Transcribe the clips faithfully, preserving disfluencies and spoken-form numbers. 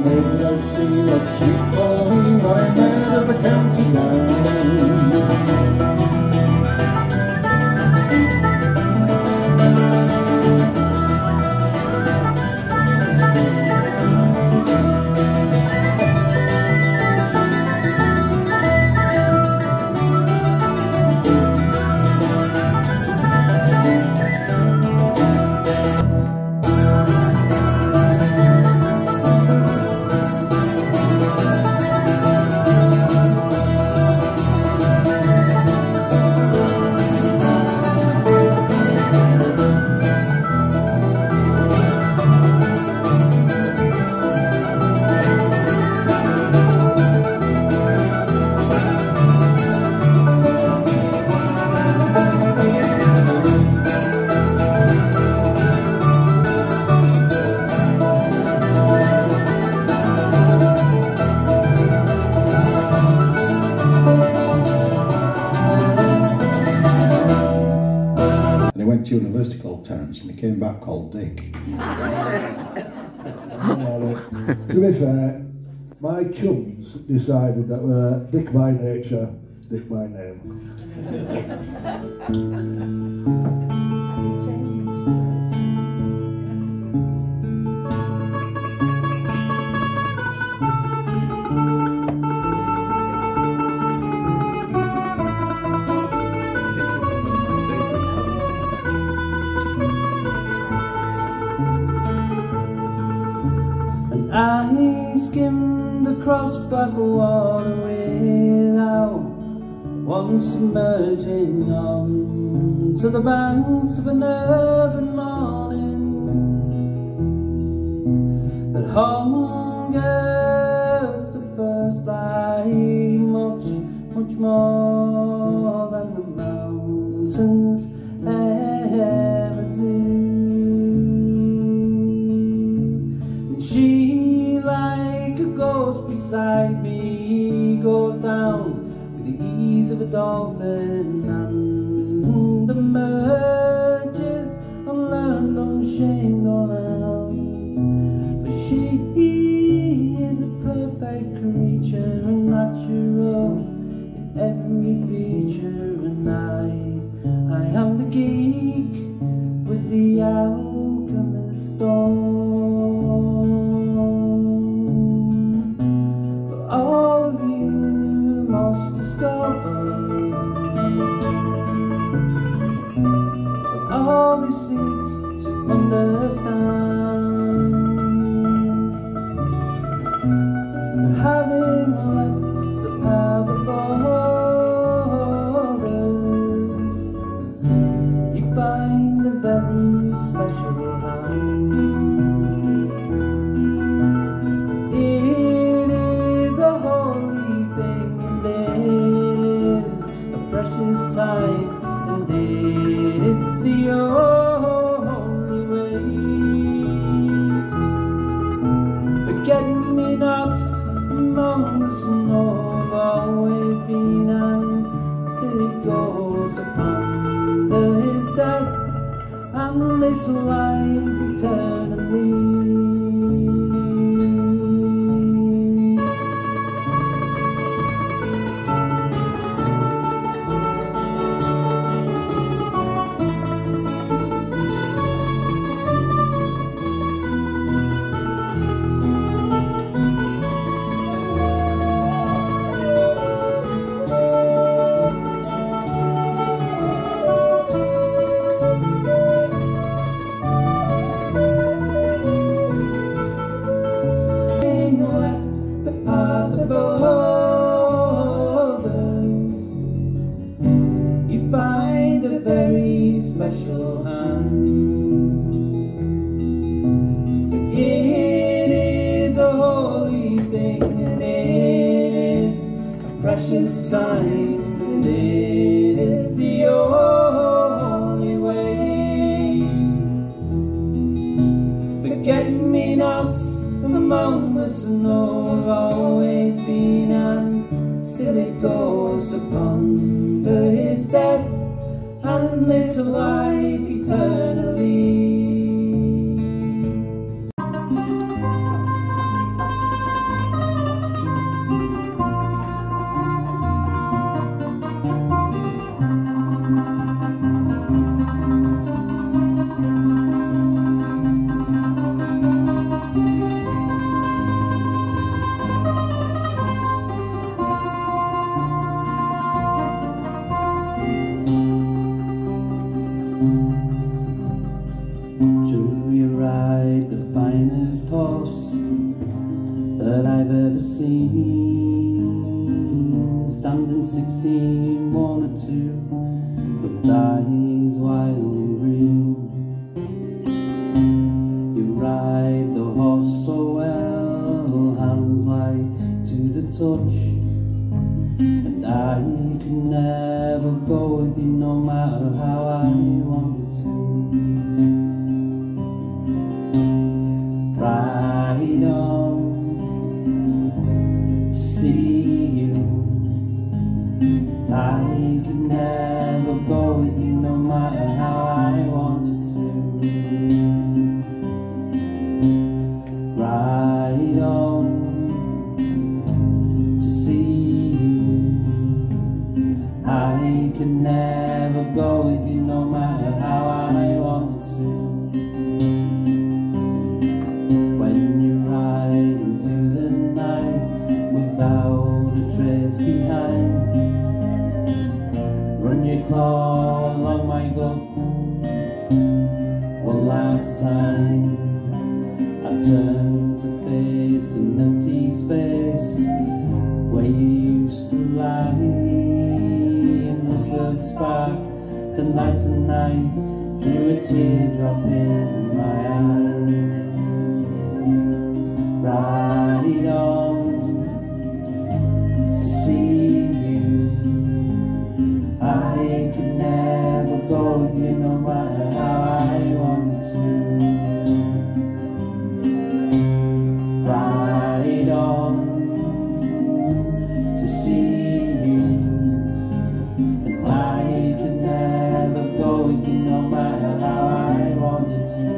Maybe I'll see what sweet Pauline, what I made of the county line. He went to university called Terence and he came back called Dick. To be fair, my chums decided that uh, Dick by nature, Dick by name. I skimmed across black water without once emerging on to the banks of an urban morning that hungers the first light much, much more than the mountains ever do. And she, like a ghost beside me, goes down with the ease of a dolphin and emerges unlearned, unshamed, unarmed. For she is a perfect creature, a natural in every feature, and I, I am the geek with the alchemist stone. All who seek to understand, having left the path of others, you find a very special hand. It is a holy thing, and it is a precious time, and it is the only way. Forget-me-nots among the snow have always been, and still it goes to ponder his death and this life eternally. You find a very special hand. It is a holy thing, and it is a precious time, and it is the only way. Forget-me-nots among the snow have always been, and still it goes to ponder his death and this life eternally. you ride the finest horse that I've ever seen, standing sixteen, one or two, with eyes wild and green. You ride the horse so well, hands light to the touch, and I can never go with you no matter how I want to. Ride on to see you. I can never go with you no matter how I wanted to. Ride on to see you. I can never go with you no matter how I want to. When you ride into the night without a trace behind, run your claw along my gut. One last time I turn to face an empty space where you used to lie in the third spark, the nights and night, through a teardrop in my eye. Ride on to see you. I can never go with you no matter how I want to. Ride on to see you. And I can never go with you no matter how I wanted to.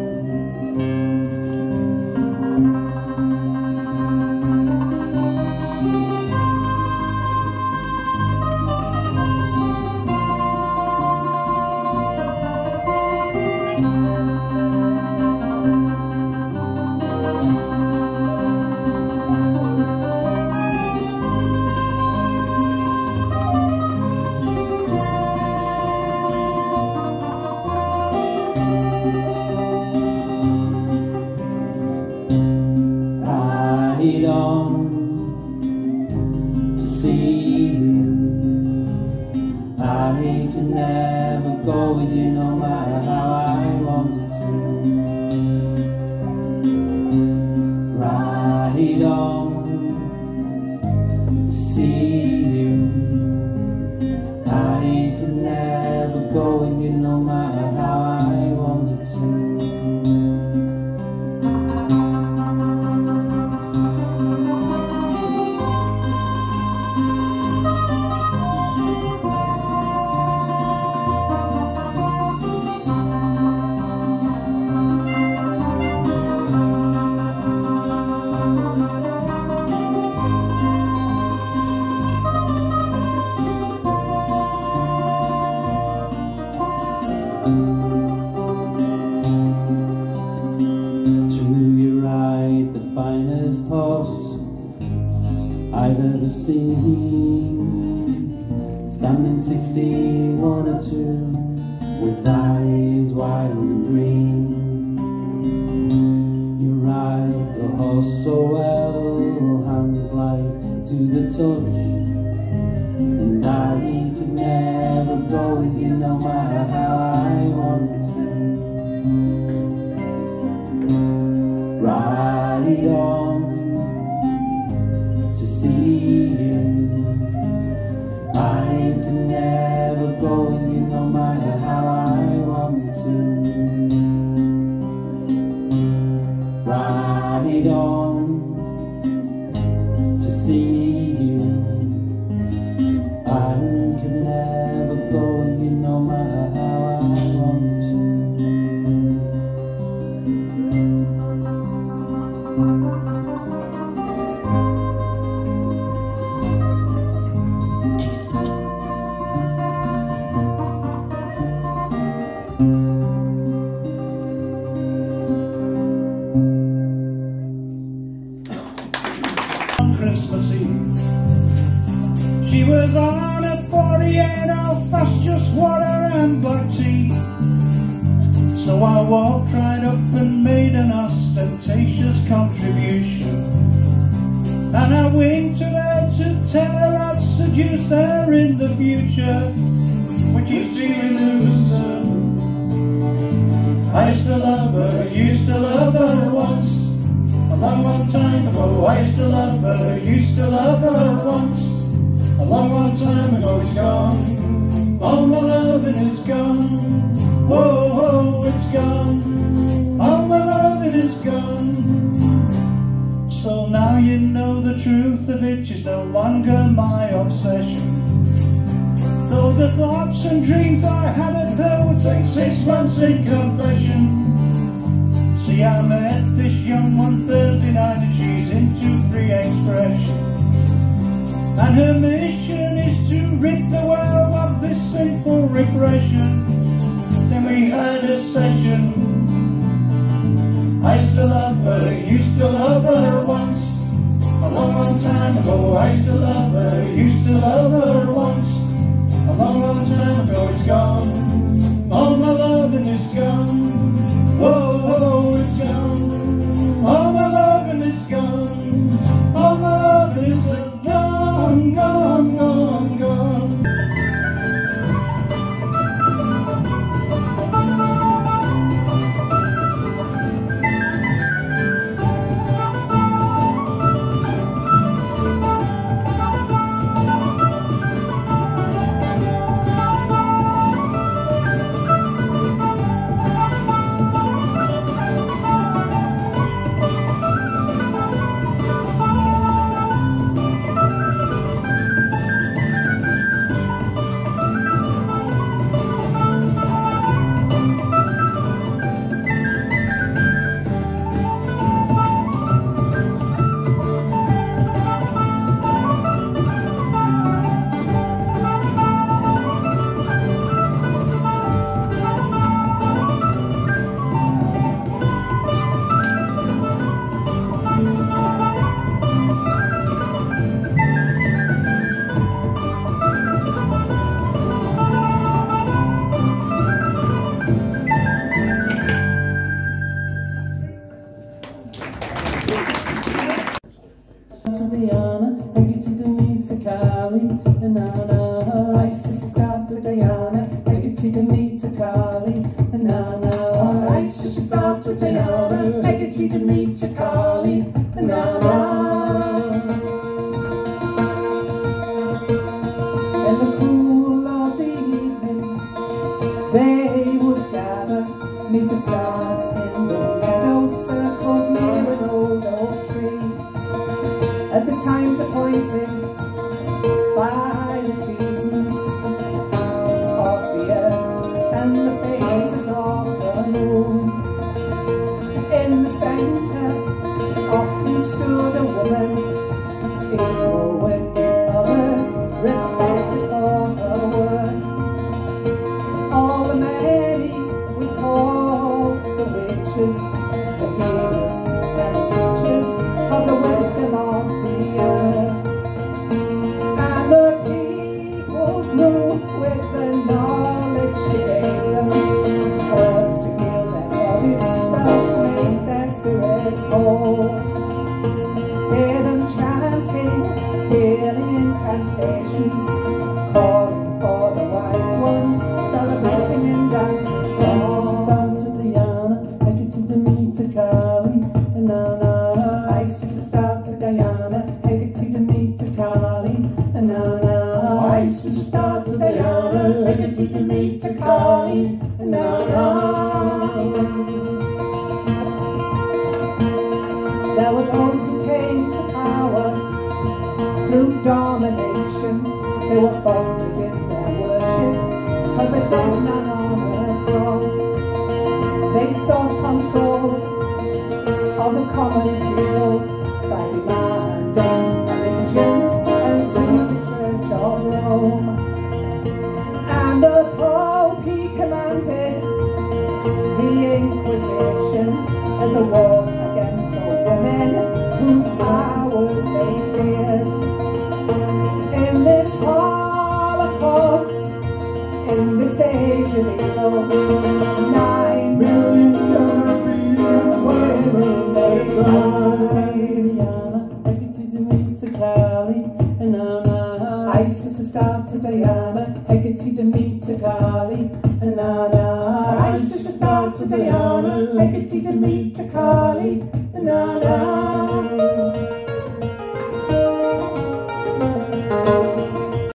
Ride on to see you. I can never go with you no matter how I want to. Ride on to see you. I can never go with you no matter how I want to. Finest horse I've ever seen, standing sixteen, one or two, with eyes wild and green. You ride the horse so well, hands light to the touch, and I could never go with you no matter how I wanted to. Ride on to see you. I can never go with you no matter how I want to. Ride on to see you. I can never go with you no matter how I want to. Christmas Eve, she was on a forty-eight, all fast, just water and black tea. So I walked right up and made an ostentatious contribution, and I winked to her to tell her I'd seduce her in the future when she's feeling loose. I used to love her, used to love her once, a long, long time ago. I used to love her, used to love her once, a long, long time ago. It's gone, all my loving is gone. Whoa, whoa, it's gone, all my loving is gone. So now you know the truth of it, she's no longer my obsession. Though the thoughts and dreams I had of her would take six months in confession. See, I met this young one Thursday night and she's into free expression, and her mission is to rid the world of this sinful repression. Then we had a session. I used to love her, used to love her once, a long, long time ago. I used to love her, used to love her once, a long, long time ago. It's gone, all my loving is gone. Whoa, whoa, it's gone, all my loving is gone. All my loving is gone, gone, gone, gone. In this age of evil, nine million Hecate to meet to Kali, na na. Isis to start to Diana, Hecate to meet to Kali, na na.